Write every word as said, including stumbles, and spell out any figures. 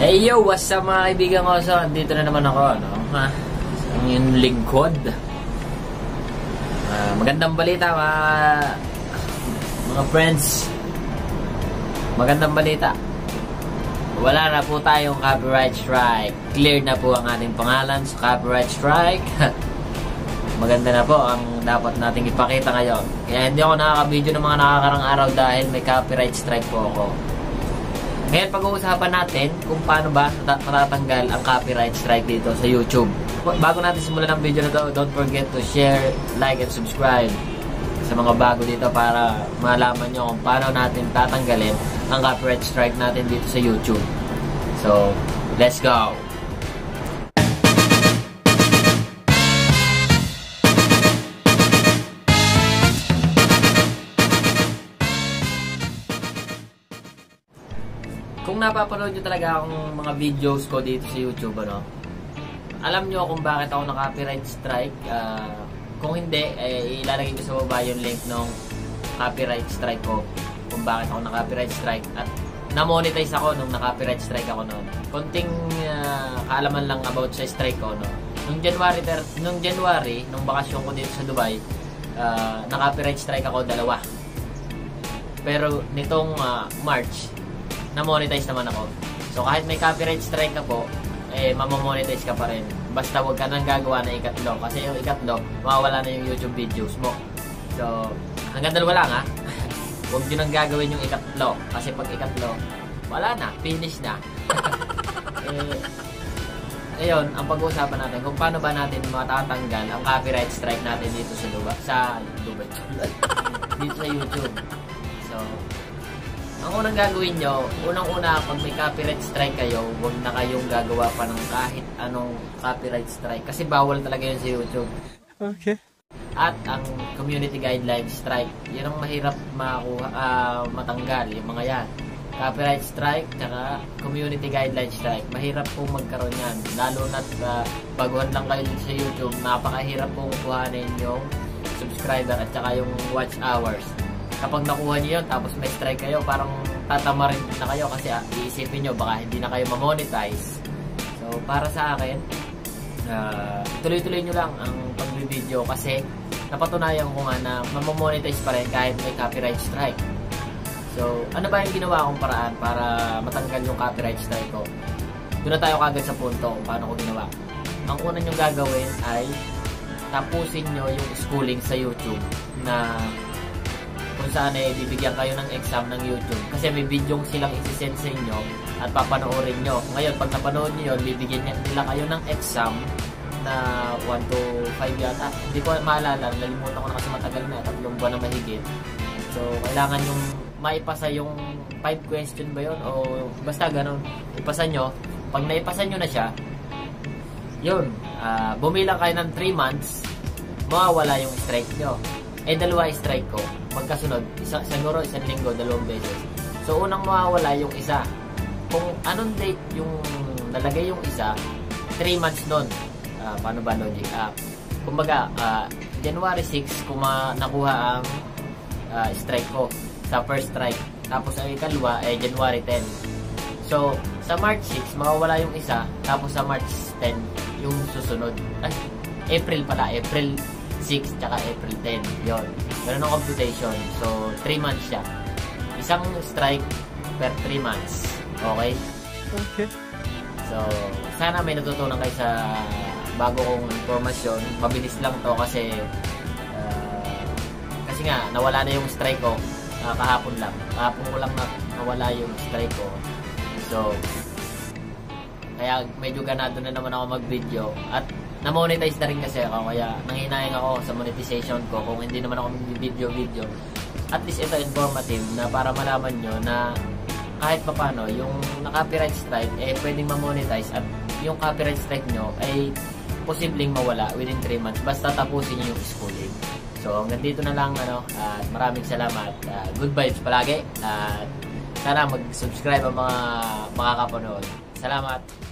Hey yo, what's up mga kaibigan ko? So, dito na naman ako, ano? Ha? Ang yung lingkod. Uh, magandang balita, mga, mga friends. Magandang balita. Wala na po tayong copyright strike. Cleared na po ang ating pangalan sa copyright strike. Maganda na po ang dapat nating ipakita ngayon. Kaya hindi ako nakaka-video ng mga nakakarang araw dahil may copyright strike po ako. Ngayon, pag-uusapan natin kung paano ba matatanggal ang copyright strike dito sa YouTube. Bago natin simulan ang video na to, don't forget to share, like, and subscribe sa mga bago dito para malaman nyo kung paano natin tatanggalin ang copyright strike natin dito sa YouTube. So, let's go! Kung napapanood nyo talaga akong mga videos ko dito sa YouTube, ano, alam nyo kung bakit ako na-copyright strike. Uh, kung hindi, eh, ilalagay ko sa baba yung link ng copyright strike ko. Kung bakit ako na-copyright strike. At na-monetize ako nung na-copyright strike ako noon. Konting uh, kaalaman lang about sa strike ko, no. Nung January, nung January, nung bakasyon ko dito sa Dubai, uh, na-copyright strike ako dalawa. Pero nitong uh, March, na-monetize naman ako. So, kahit may copyright strike ka po, eh, mamamonetize ka pa rin. Basta huwag ka nang gagawa ng ikatlo. Kasi yung ikatlo, mawawala na yung YouTube videos mo. So, hanggang dalawa lang, ha? Huwag nyo nang gagawin yung ikatlo. Kasi pag ikatlo, wala na. Finish na. eh, ayun, ang pag-uusapan natin, kung paano ba natin matatanggal ang copyright strike natin dito sa Dubai. Sa Dubai. Dito sa YouTube. So, ang unang gagawin nyo, unang-una, pag may copyright strike kayo, huwag na kayong gagawa pa ng kahit anong copyright strike. Kasi bawal talaga yun sa YouTube. Okay. At ang community guideline strike, yun ang mahirap makuha, uh, matanggal, yung mga yan. Copyright strike, tsaka community guideline strike. Mahirap pong magkaroon yan. Lalo na't uh, baguhan lang kayo sa YouTube, napakahirap pong kuhanin yung subscriber at tsaka yung watch hours. Kapag nakuha niyo yun, tapos may strike kayo, parang tatama rin na kayo kasi ah, iisipin nyo, baka hindi na kayo ma-monetize. So, para sa akin, uh, tuloy-tuloy nyo lang ang pag-video kasi napatunayan ko nga na ma-monetize pa rin kahit may copyright strike. So, ano ba yung ginawa kong paraan para matanggal yung copyright strike ko? Doon na tayo kagad sa punto kung paano ko ginawa. Ang una nyo gagawin ay tapusin nyo yung schooling sa YouTube na kung saan ay bibigyan kayo ng exam ng YouTube. Kasi may video silang isi-send sa inyo at papanoorin nyo. Ngayon, pag napanood nyo yun, bibigyan nila kayo ng exam na one to five yata. Hindi ko maalala, nalimutan ko na kasi matagal na, tatlong buwan na mahigit. So, kailangan yung maipasa yung five question ba yun? O basta ganun, ipasa nyo. Pag naipasa nyo na siya, yun, uh, bumilang kayo ng three months, mawawala yung strike nyo. Eh, dalawa strike ko. Magkasunod. Isa, siguro isang linggo, dalawang beses. So, unang mawawala yung isa. Kung anong date yung nalagay yung isa, three months nun. Uh, paano ba logic? Uh, kumbaga, uh, January six, kung nakuha ang uh, strike ko sa first strike. Tapos, ang ikalwa, eh, January ten. So, sa March six, mawawala yung isa. Tapos, sa March ten, yung susunod. Ay, April pala. April six tsaka April ten. Yon. Ganun ang computation. So, three months siya. Isang strike per three months. Okay? Okay. So, sana may natutunan kayo sa bago kong informasyon. Mabilis lang to kasi uh, kasi nga, nawala na yung strike ko uh, kahapon lang. Kahapon ko lang na nawala yung strike ko. So, kaya medyo ganado na naman ako mag-video. At na-monetize na rin kasi ako, kaya nanghinayang ako sa monetization ko kung hindi naman ako mag-video-video. At least ito informative na para malaman nyo na kahit papano, yung na-copyright strike, eh pwedeng ma-monetize at yung copyright strike nyo ay posibleng mawala within three months basta tapusin nyo yung schooling. So hanggang dito na lang, ano, at maraming salamat. Uh, good vibes palagi at sana mag-subscribe ang mga makakapanood. Salamat!